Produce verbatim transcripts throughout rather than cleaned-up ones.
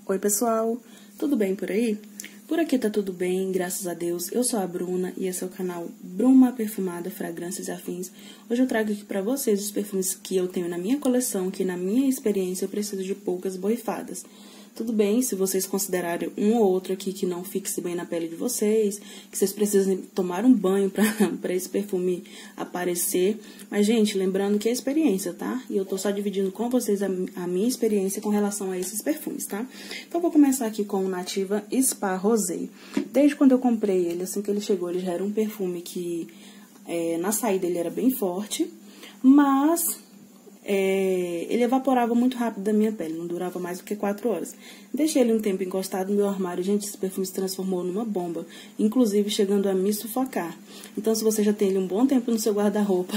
Oi pessoal, tudo bem por aí? Por aqui tá tudo bem, graças a Deus. Eu sou a Bruna e esse é o canal Bruma Perfumada, Fragrâncias e Afins. Hoje eu trago aqui pra vocês os perfumes que eu tenho na minha coleção, que na minha experiência eu preciso de poucas borrifadas. Tudo bem se vocês considerarem um ou outro aqui que não fixe bem na pele de vocês, que vocês precisem tomar um banho pra, pra esse perfume aparecer. Mas, gente, lembrando que é experiência, tá? E eu tô só dividindo com vocês a, a minha experiência com relação a esses perfumes, tá? Então, eu vou começar aqui com o Nativa Spa Rosé. Desde quando eu comprei ele, assim que ele chegou, ele já era um perfume que é, na saída ele era bem forte, mas... É, ele evaporava muito rápido da minha pele, não durava mais do que quatro horas. Deixei ele um tempo encostado no meu armário, gente, esse perfume se transformou numa bomba, inclusive chegando a me sufocar. Então, se você já tem ele um bom tempo no seu guarda-roupa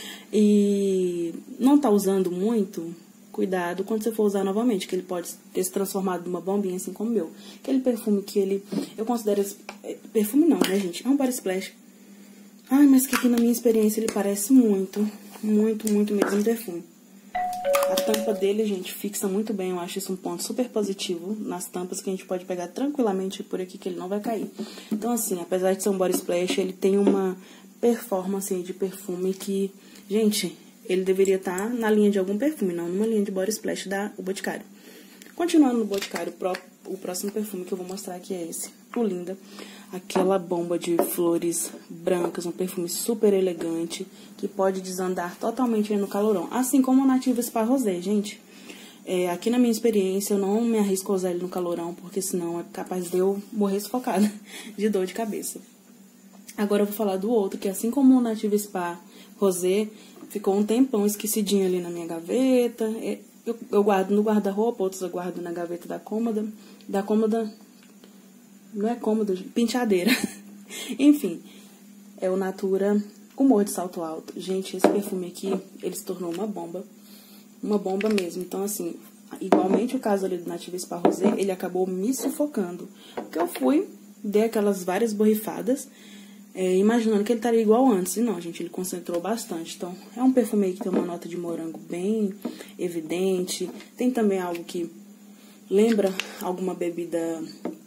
e não tá usando muito, cuidado quando você for usar novamente, que ele pode ter se transformado numa bombinha, assim como o meu. Aquele perfume que ele, eu considero, perfume não, né, gente? É um body splash. Ai, mas que aqui na minha experiência ele parece muito, muito, muito mesmo um perfume. A tampa dele, gente, fixa muito bem. Eu acho isso um ponto super positivo nas tampas, que a gente pode pegar tranquilamente por aqui, que ele não vai cair. Então, assim, apesar de ser um body splash, ele tem uma performance de perfume que, gente, ele deveria estar na linha de algum perfume, não numa linha de body splash da o Boticário. Continuando no Boticário, o próximo perfume que eu vou mostrar aqui é esse, o Linda. Aquela bomba de flores brancas, um perfume super elegante, que pode desandar totalmente no calorão. Assim como o Nativa Spa Rosé, gente. É, aqui na minha experiência, eu não me arrisco a usar ele no calorão, porque senão é capaz de eu morrer sufocada de dor de cabeça. Agora eu vou falar do outro, que assim como o Nativa Spa Rosé, ficou um tempão esquecidinho ali na minha gaveta. Eu, eu guardo no guarda-roupa, outros eu guardo na gaveta da cômoda. Da cômoda... Não é cômodo, penteadeira. Enfim, é o Natura Humor de Salto Alto. Gente, esse perfume aqui, ele se tornou uma bomba. Uma bomba mesmo. Então, assim, igualmente o caso ali do Nativa Spa Rosé, ele acabou me sufocando. Porque eu fui, dei aquelas várias borrifadas, é, imaginando que ele estaria igual antes. E não, gente, ele concentrou bastante. Então, é um perfume aí que tem uma nota de morango bem evidente. Tem também algo que lembra alguma bebida...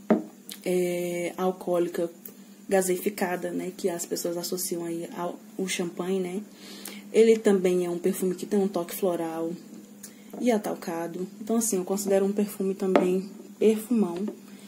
É, alcoólica gaseificada, né, que as pessoas associam aí ao, ao champanhe, né. Ele também é um perfume que tem um toque floral e atalcado. Então, assim, eu considero um perfume também perfumão,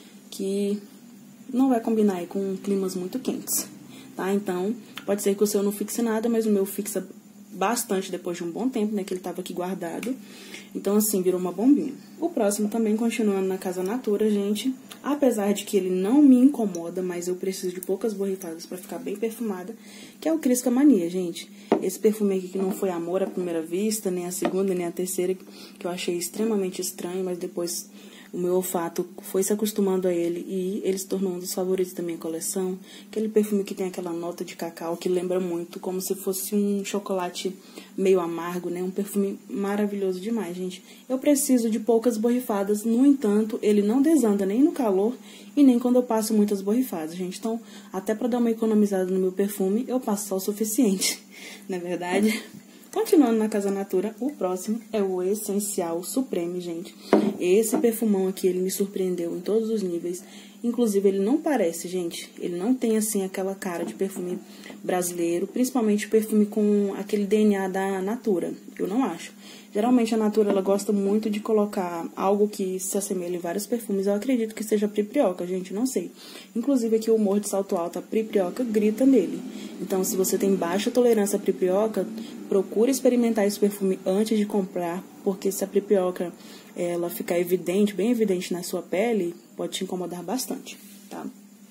que não vai combinar aí com climas muito quentes, tá? Então, pode ser que o seu não fixe nada, mas o meu fixa bastante depois de um bom tempo, né, que ele tava aqui guardado. Então, assim, virou uma bombinha. O próximo também, continuando na Casa Natura, gente, apesar de que ele não me incomoda, mas eu preciso de poucas borrifadas pra ficar bem perfumada, que é o Crisca Mania, gente. Esse perfume aqui que não foi amor à primeira vista, nem a segunda, nem a terceira, que eu achei extremamente estranho, mas depois... O meu olfato foi se acostumando a ele e ele se tornou um dos favoritos da minha coleção. Aquele perfume que tem aquela nota de cacau que lembra muito, como se fosse um chocolate meio amargo, né? Um perfume maravilhoso demais, gente. Eu preciso de poucas borrifadas, no entanto, ele não desanda nem no calor e nem quando eu passo muitas borrifadas, gente. Então, até pra dar uma economizada no meu perfume, eu passo só o suficiente, não é verdade? Continuando na Casa Natura, o próximo é o Essencial Supreme, gente. Esse perfumão aqui, ele me surpreendeu em todos os níveis. Inclusive, ele não parece, gente, ele não tem, assim, aquela cara de perfume brasileiro, principalmente perfume com aquele D N A da Natura, eu não acho. Geralmente, a Natura, ela gosta muito de colocar algo que se assemelha em vários perfumes. Eu acredito que seja priprioca, gente, não sei. Inclusive, aqui o Humor de Salto Alto, a priprioca grita nele. Então, se você tem baixa tolerância à priprioca, procure experimentar esse perfume antes de comprar, porque se a priprioca ela ficar evidente, bem evidente na sua pele, pode te incomodar bastante, tá?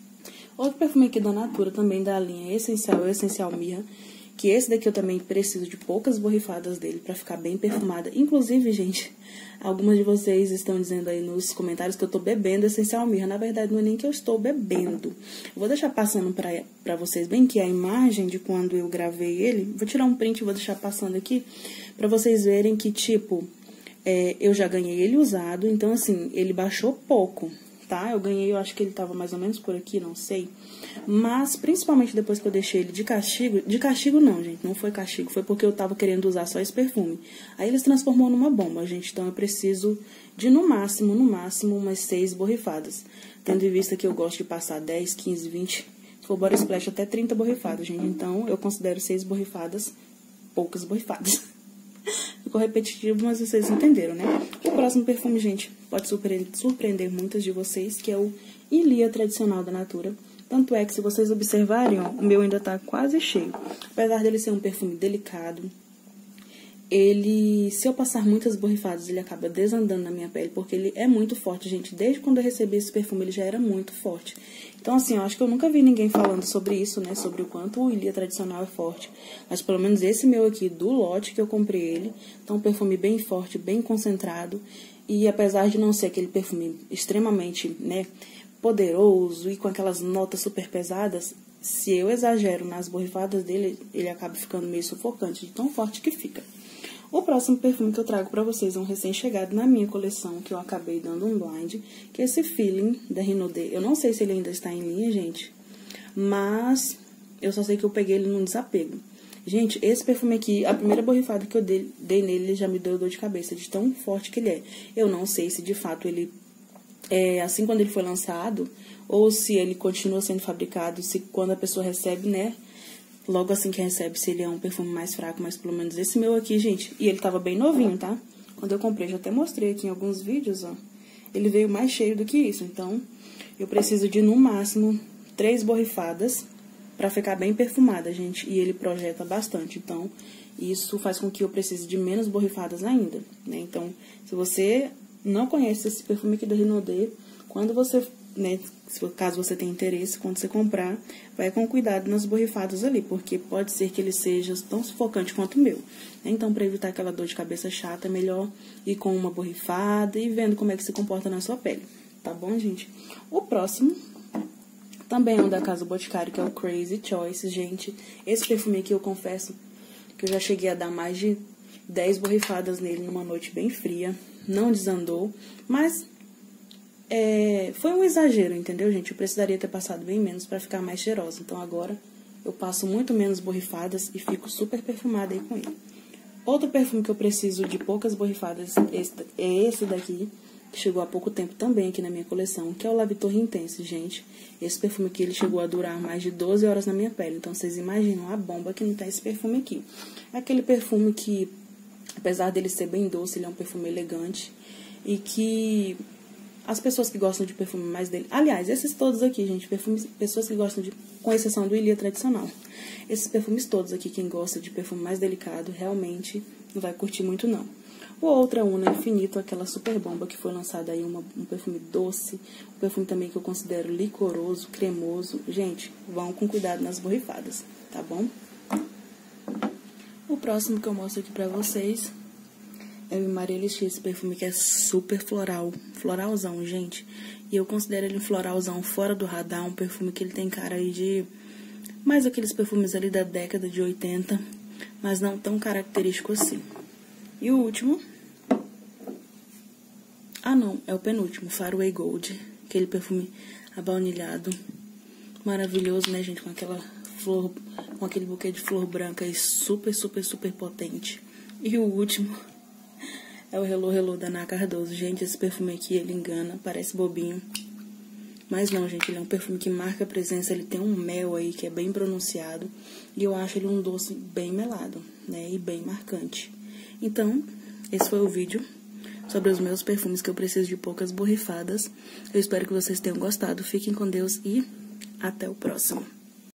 Outro perfume aqui da Natura, também da linha Essencial, é o Essencial Mirra, que esse daqui eu também preciso de poucas borrifadas dele pra ficar bem perfumada. Inclusive, gente, algumas de vocês estão dizendo aí nos comentários que eu tô bebendo Essencial Mirra. Na verdade, não é nem que eu estou bebendo. Eu vou deixar passando pra, pra vocês bem que a imagem de quando eu gravei ele. Vou tirar um print e vou deixar passando aqui pra vocês verem que, tipo, é, eu já ganhei ele usado. Então, assim, ele baixou pouco. tá? Eu ganhei, eu acho que ele tava mais ou menos por aqui, não sei. Mas, principalmente depois que eu deixei ele de castigo... De castigo não, gente, não foi castigo. Foi porque eu tava querendo usar só esse perfume. Aí ele se transformou numa bomba, gente. Então eu preciso de, no máximo, no máximo, umas seis borrifadas. Tendo em vista que eu gosto de passar dez, quinze, vinte... Se for body splash, até trinta borrifadas, gente. Então, eu considero seis borrifadas poucas borrifadas. Ficou repetitivo, mas vocês entenderam, né? O próximo perfume, gente, pode surpreender, surpreender muitas de vocês, que é o Ilia Tradicional da Natura. Tanto é que, se vocês observarem, ó, o meu ainda tá quase cheio. Apesar dele ser um perfume delicado, ele, se eu passar muitas borrifadas, ele acaba desandando na minha pele, porque ele é muito forte, gente. Desde quando eu recebi esse perfume, ele já era muito forte. Então, assim, eu acho que eu nunca vi ninguém falando sobre isso, né? Sobre o quanto o Ilia Tradicional é forte. Mas, pelo menos, esse meu aqui, do lote que eu comprei ele, então, um perfume bem forte, bem concentrado. E, apesar de não ser aquele perfume extremamente, né, poderoso e com aquelas notas super pesadas, se eu exagero nas borrifadas dele, ele acaba ficando meio sufocante, de tão forte que fica. O próximo perfume que eu trago pra vocês é um recém-chegado na minha coleção, que eu acabei dando um blind, que é esse Feeling da Renaudet. Eu não sei se ele ainda está em linha, gente, mas eu só sei que eu peguei ele num desapego. Gente, esse perfume aqui, a primeira borrifada que eu dei, dei nele, ele já me deu dor de cabeça, de tão forte que ele é. Eu não sei se, de fato, ele é assim quando ele foi lançado, ou se ele continua sendo fabricado, se quando a pessoa recebe, né, logo assim que recebe, se ele é um perfume mais fraco, mas pelo menos esse meu aqui, gente, e ele tava bem novinho, tá? Quando eu comprei, já até mostrei aqui em alguns vídeos, ó, ele veio mais cheio do que isso, então eu preciso de, no máximo, três borrifadas pra ficar bem perfumada, gente, e ele projeta bastante, então isso faz com que eu precise de menos borrifadas ainda, né? Então, se você não conhece esse perfume aqui da Renaudet, quando você, né, caso você tenha interesse, quando você comprar, vai com cuidado nas borrifadas ali, porque pode ser que ele seja tão sufocante quanto o meu. Então, para evitar aquela dor de cabeça chata, é melhor ir com uma borrifada e vendo como é que se comporta na sua pele, tá bom, gente? O próximo também é um da Casa Boticário, que é o Crazy Choice, gente. Esse perfume aqui, eu confesso que eu já cheguei a dar mais de dez borrifadas nele numa noite bem fria. Não desandou, mas é, foi um exagero, entendeu, gente? Eu precisaria ter passado bem menos pra ficar mais cheirosa. Então, agora, eu passo muito menos borrifadas e fico super perfumada aí com ele. Outro perfume que eu preciso de poucas borrifadas é esse daqui, que chegou há pouco tempo também aqui na minha coleção, que é o La Vie Torre Intense, gente. Esse perfume aqui, ele chegou a durar mais de doze horas na minha pele. Então, vocês imaginam a bomba que não tá esse perfume aqui. É aquele perfume que, apesar dele ser bem doce, ele é um perfume elegante. E que as pessoas que gostam de perfume mais dele... Aliás, esses todos aqui, gente, perfumes, pessoas que gostam de... Com exceção do Ilia Tradicional. Esses perfumes todos aqui, quem gosta de perfume mais delicado, realmente não vai curtir muito, não. O outro é Una Infinito, aquela super bomba que foi lançada aí, uma, um perfume doce. Um perfume também que eu considero licoroso, cremoso. Gente, vão com cuidado nas borrifadas, tá bom? O próximo que eu mostro aqui pra vocês é o Maria X, esse perfume que é super floral, floralzão, gente. E eu considero ele um floralzão fora do radar, um perfume que ele tem cara aí de... mais aqueles perfumes ali da década de oitenta, mas não tão característico assim. E o último... Ah, não, é o penúltimo, Faraway Gold, aquele perfume abaunilhado, maravilhoso, né, gente, com aquela flor, com aquele buquê de flor branca e super, super, super potente. E o último é o Hello Hello da Ana Cardoso. Gente, esse perfume aqui, ele engana, parece bobinho, mas não, gente, ele é um perfume que marca a presença, ele tem um mel aí que é bem pronunciado, e eu acho ele um doce bem melado, né, e bem marcante. Então, esse foi o vídeo sobre os meus perfumes que eu preciso de poucas borrifadas. Eu espero que vocês tenham gostado. Fiquem com Deus e até o próximo.